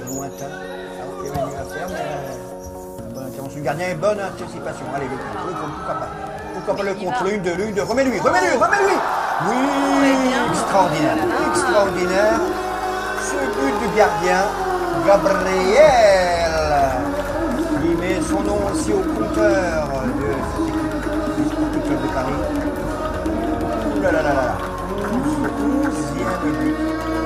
lointain. Alors qu'il y avait une affaire, mais bonne intervention du gardien et bonne anticipation. Allez, le contre, pourquoi pas. Pourquoi pas le contre, l'une, deux, remets-lui. Oui, extraordinaire, extraordinaire. Ce but du gardien, Gabriel, qui met son nom aussi au compteur de cette équipe du Sporting Club de Paris. Ouh là là là là. 11e but.